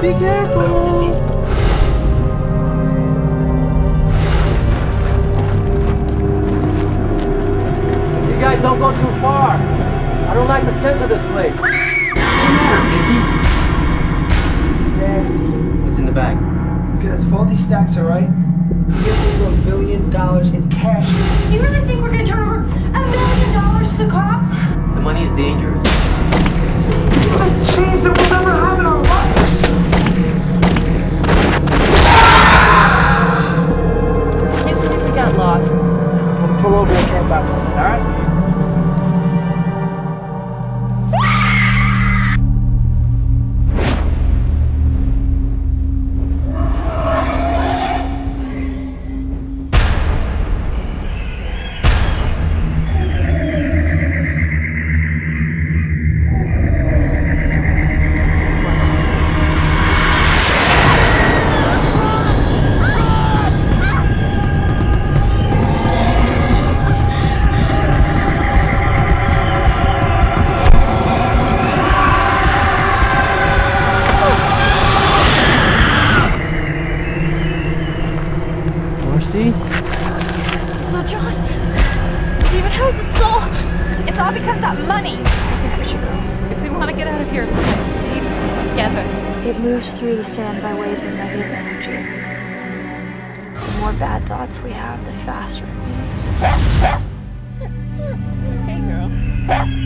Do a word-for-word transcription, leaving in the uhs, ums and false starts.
Be careful. You guys don't go too far. I don't like the sense of this place. What's the matter, Mickey? It's nasty. What's in the bag? Because if all these stacks are right, we get over a million dollars in cash. You really think we're gonna turn over a million dollars to the cops? The money is dangerous. This is a change that we'll never have in our lives. I can't believe we got lost. I'm gonna pull over and camp out for a minute, alright? Marcy? So, John, David has a soul. It's all because of that money. I think we should go. If we want to get out of here, we need to stick together. It moves through the sand by waves of negative energy. The more bad thoughts we have, the faster it moves. Hey, girl.